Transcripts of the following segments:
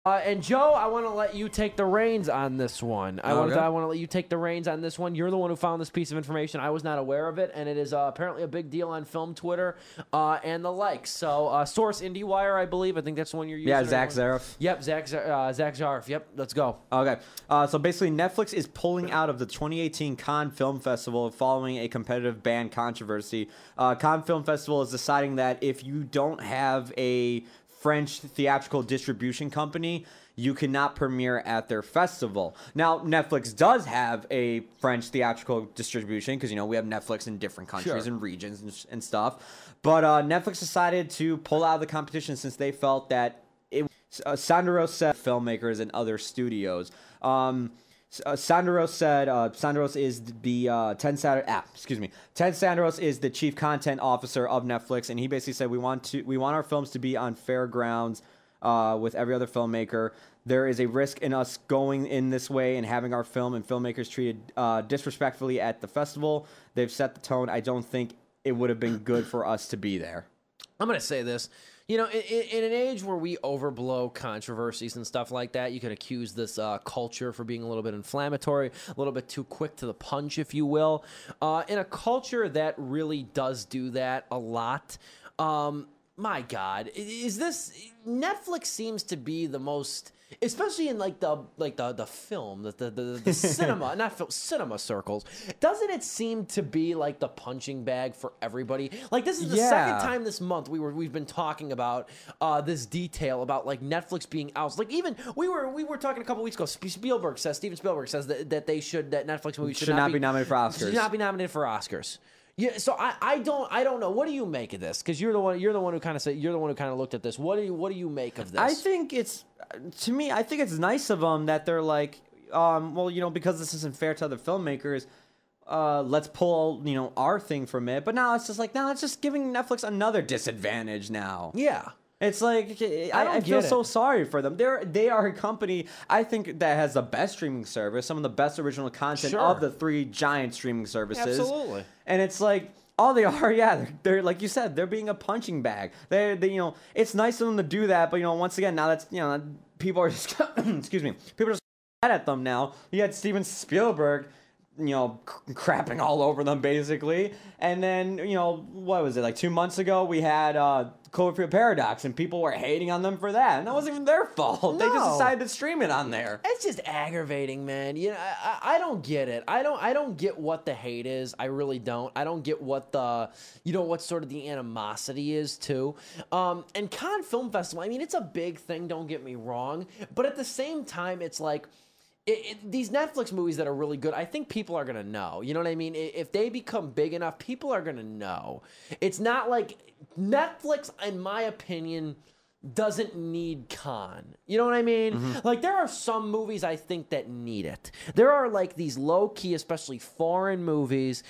And Joe, I want to let you take the reins on this one. I want to let you take the reins on this one. You're the one who found this piece of information. I was not aware of it, and it is apparently a big deal on film Twitter and the like. So, source IndieWire, I believe. I think that's the one you're using. Yeah, Zach Zaroff. Yep, Zach Zaroff. Yep, let's go. Okay. So basically, Netflix is pulling out of the 2018 Cannes Film Festival following a competitive ban controversy. Cannes Film Festival is deciding that if you don't have a French theatrical distribution company, you cannot premiere at their festival. Now, Netflix does have a French theatrical distribution because, we have Netflix in different countries and regions and stuff. But Netflix decided to pull out of the competition since they felt that Sandro said filmmakers and other studios. Sandros said Sandros is the Ted Sandros is the chief content officer of Netflix, and he basically said we want our films to be on fair grounds with every other filmmaker. There is a risk in us going in this way and having our film and filmmakers treated disrespectfully at the festival. They've set the tone. I don't think it would have been good for us to be there. I'm going to say this. In an age where we overblow controversies and stuff like that, you could accuse this culture for being a little bit inflammatory, a little bit too quick to the punch, if you will. In a culture that really does do that a lot, my God, Netflix seems to be the most, especially in the film, the cinema, cinema circles. Doesn't it seem to be like the punching bag for everybody? Like, this is the second time this month we've been talking about this detail about like Netflix being out. Like, even we were talking a couple weeks ago. Steven Spielberg says that Netflix movies should not be nominated for Oscars. Should not be nominated for Oscars. Yeah, so I don't know. What do you make of this? Because you're the one who kind of looked at this. What do you make of this? I think it's nice of them that they're like, because this isn't fair to other filmmakers, let's pull our thing from it. But now it's just like, it's just giving Netflix another disadvantage now. Yeah. It's like, I feel so sorry for them. They are a company, I think, that has the best streaming service, some of the best original content of the three giant streaming services. Absolutely. And it's like, all they are, they're like you said, they're being a punching bag. They it's nice of them to do that, but once again, now that's people are just excuse me, people are just mad at them now. You had Steven Spielberg, crapping all over them basically, and then what was it, like 2 months ago we had Cloverfield Paradox, and people were hating on them for that, and that wasn't even their fault. No. They just decided to stream it on there. It's just aggravating, man. I don't get it. I don't get what the hate is. I really don't. I don't get what what sort of the animosity is too. And Cannes Film Festival, I mean, it's a big thing. Don't get me wrong, but at the same time, it's like, these Netflix movies that are really good, I think people are going to know. You know what I mean? If they become big enough, people are going to know. It's not like Netflix, in my opinion, doesn't need Cannes. You know what I mean? Mm-hmm. Like, there are some movies I think that need it. There are like these low-key, especially foreign movies,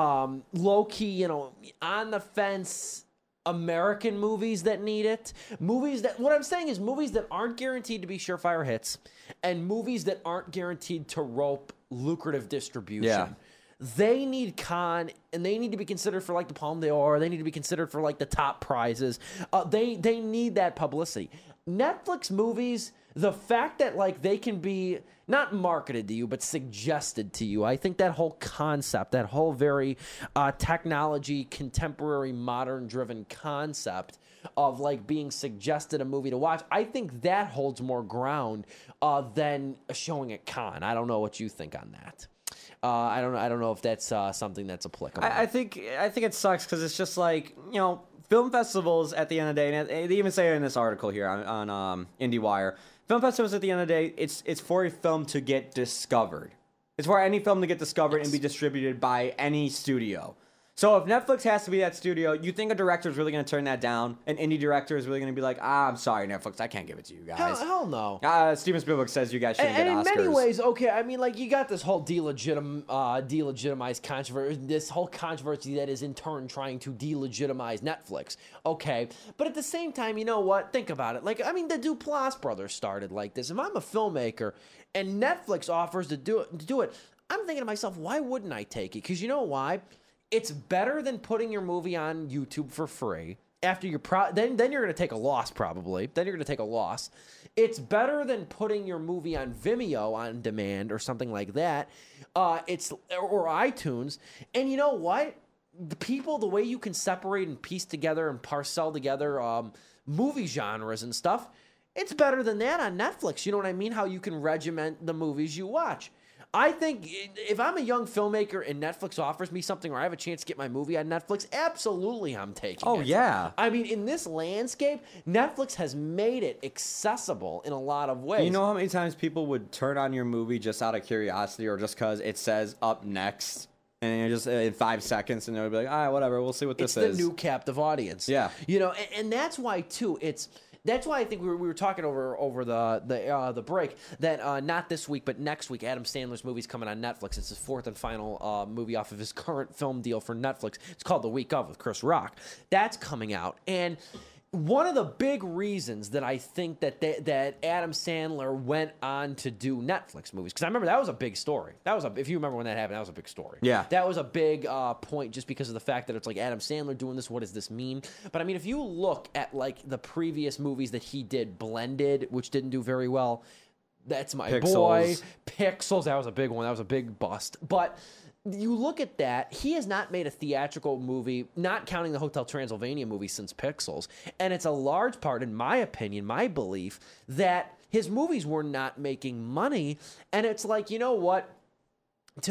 low-key, on the fence American movies that need it. What I'm saying is movies that aren't guaranteed to be surefire hits, and movies that aren't guaranteed to rope lucrative distribution. Yeah. They need Cannes, and they need to be considered for like the Palme d'Or. They need to be considered for like the top prizes. They need that publicity. Netflix movies, the fact that like they can be not marketed to you, but suggested to you. I think that whole concept, that whole very technology, contemporary, modern-driven concept of like being suggested a movie to watch, I think that holds more ground than showing at Cannes. I don't know what you think on that. I don't know if that's something that's applicable. I think it sucks because it's just like, film festivals at the end of the day, and they even say it in this article here on IndieWire. Film festivals at the end of the day, it's for a film to get discovered. It's for any film to get discovered and be distributed by any studio. So if Netflix has to be that studio, you think a director is really going to turn that down? An indie director is really going to be like, I'm sorry, Netflix, I can't give it to you guys. Hell no. Steven Spielberg says you guys shouldn't get Oscars. And in many ways, okay, I mean, like, you got this whole delegitimized controversy, this whole controversy that is in turn trying to delegitimize Netflix. Okay, but at the same time, you know what? Think about it. Like, I mean, the Duplass brothers started like this. If I'm a filmmaker and Netflix offers to do it, I'm thinking to myself, why wouldn't I take it? Because you know why? It's better than putting your movie on YouTube for free. after you're then you're going to take a loss probably. Then you're going to take a loss. It's better than putting your movie on Vimeo on demand or something like that. Or iTunes. And you know what? The way you can separate and piece together and parcel together movie genres and stuff, it's better than that on Netflix. You know what I mean? How you can regiment the movies you watch. I think if I'm a young filmmaker and Netflix offers me something or I have a chance to get my movie on Netflix, absolutely I'm taking it. Oh, yeah. I mean, in this landscape, Netflix has made it accessible in a lot of ways. You know how many times people would turn on your movie just out of curiosity or just because it says up next? And you're just in 5 seconds, and they'll be like, all right, whatever, we'll see what this is. It's the new captive audience. Yeah. You know, and that's why, too, that's why I think we were talking over the break that not this week but next week Adam Sandler's movie's coming on Netflix. It's his fourth and final movie off of his current film deal for Netflix. It's called The Week Of with Chris Rock. That's coming out, and one of the big reasons that I think that Adam Sandler went on to do Netflix movies, because I remember that was a big story. If you remember when that happened, that was a big story. Yeah. That was a big point just because of the fact that it's like Adam Sandler doing this. What does this mean? But I mean, if you look at like the previous movies that he did, Blended, which didn't do very well, That's My Boy, Pixels, that was a big one. That was a big bust. But you look at that, he has not made a theatrical movie, not counting the Hotel Transylvania movie, since Pixels. And it's a large part, in my opinion, my belief, that his movies were not making money. And it's like, you know what? To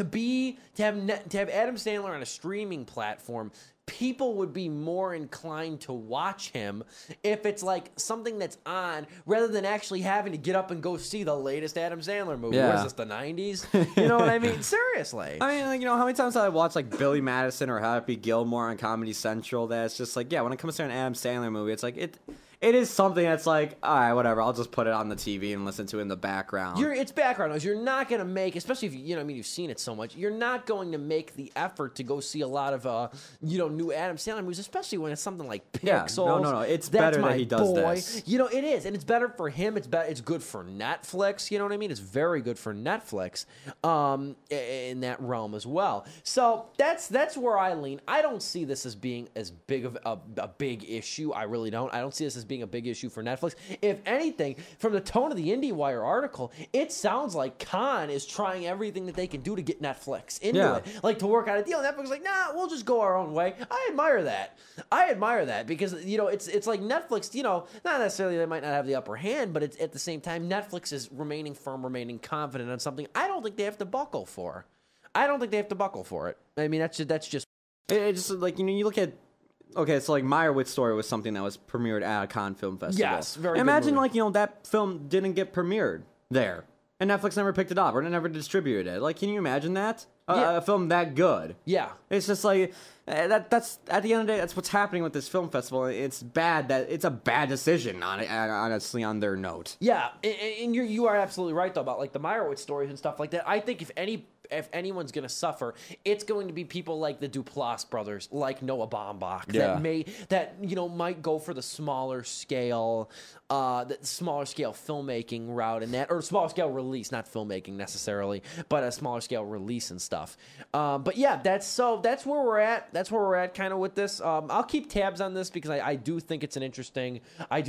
have Adam Sandler on a streaming platform, people would be more inclined to watch him if it's like something that's on rather than actually having to get up and go see the latest Adam Sandler movie. Yeah. What is this, the 90s? You know what I mean? Seriously. I mean, like, you know, how many times I watch like Billy Madison or Happy Gilmore on Comedy Central? That's just like, yeah, when it comes to an Adam Sandler movie, it's like it is something that's like, all right, whatever. I'll just put it on the TV and listen to it in the background. It's background noise. You're not going to make, especially if you've seen it so much. You're not going to make the effort to go see a lot of new Adam Sandler movies, especially when it's something like Pixels. No. It's better that he does this. You know, it is, and it's better for him. It's good for Netflix. You know what I mean? It's very good for Netflix in that realm as well. So that's where I lean. I don't see this as being as big of a big issue. I really don't. I don't see this as being a big issue for Netflix. If anything, from the tone of the IndieWire article, it sounds like Cannes is trying everything that they can do to get Netflix into it, like to work out a deal. And Netflix is like, nah, we'll just go our own way. I admire that because it's like Netflix. Not necessarily they might not have the upper hand, but it's at the same time Netflix is remaining firm, remaining confident on something. I don't think they have to buckle for. I mean, that's just. It's just like, you look at. Okay, so like Meyerowitz Story was something that was premiered at a Cannes Film Festival. Yes, very Imagine good movie. like, that film didn't get premiered there. And Netflix never picked it up or never distributed it. Like, can you imagine that? A film that good. Yeah. It's just like, that's at the end of the day, that's what's happening with this film festival. It's a bad decision, honestly, on their note. Yeah, and you are absolutely right, though, about like the Meyerowitz stories and stuff like that. I think if anyone's going to suffer, it's going to be people like the Duplass brothers, like Noah Baumbach, that might go for the smaller scale filmmaking route in that, or smaller scale release, not filmmaking necessarily, but a smaller scale release and stuff. But yeah, that's where we're at. That's where we're at, kind of with this. I'll keep tabs on this because I do think it's an interesting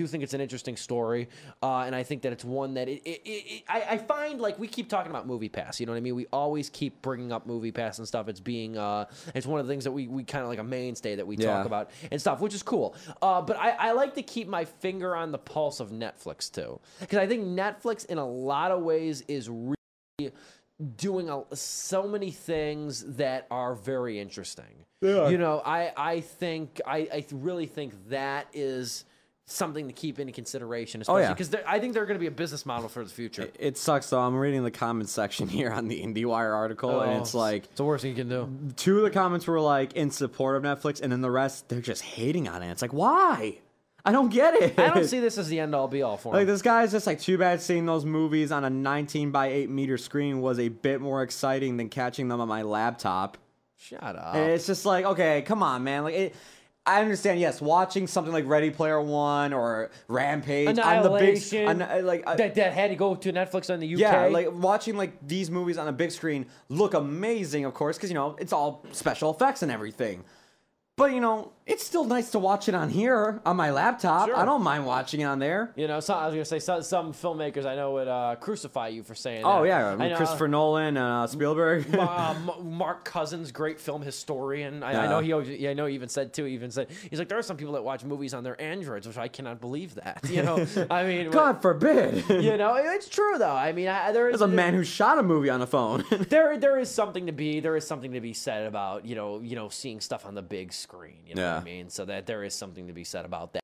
story, and I think that it's one that I find, like, we keep talking about MoviePass. You know what I mean? We always keep bringing up MoviePass and stuff. It's being it's one of the things that we kind of like a mainstay that we talk about and stuff, which is cool. But I like to keep my finger on the pulse of Netflix too, because I think Netflix in a lot of ways is really doing so many things that are very interesting. Yeah. I really think that is something to keep into consideration, especially because I think they're going to be a business model for the future. It sucks, though. I'm reading the comments section here on the IndieWire article, and it's like... It's the worst thing you can do. 2 of the comments were, like, in support of Netflix, and then the rest, they're just hating on it. It's like, why? I don't get it. I don't see this as the end-all, be-all for him. Like, this guy's just like, too bad seeing those movies on a 19 by 8 meter screen was a bit more exciting than catching them on my laptop. Shut up. And it's just like, okay, come on, man. Like, I understand, yes, watching something like Ready Player One or Rampage Annihilation, on the big, that had to go to Netflix in the UK. Yeah, like watching like these movies on a big screen look amazing, of course, because it's all special effects and everything. But, it's still nice to watch it on here, on my laptop. Sure. I don't mind watching it on there. I was going to say, some filmmakers I know would crucify you for saying that. Oh, yeah. I know, Christopher Nolan and Spielberg. Mark Cousins, great film historian. I know he even said, too, he's like, there are some people that watch movies on their Androids, which I cannot believe that. I mean. God forbid. It's true, though. I mean, there's a man who shot a movie on a phone. there is something to be said about, seeing stuff on the big screen. You know what I mean? So that there is something to be said about that.